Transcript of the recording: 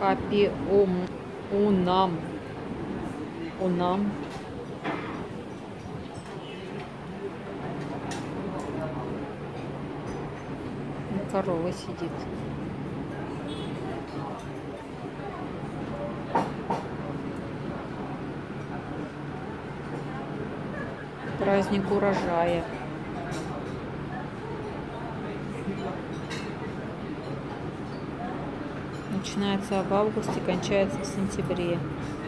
Happy Унам. Унам. Корова сидит. Праздник урожая. Начинается в августе, кончается в сентябре.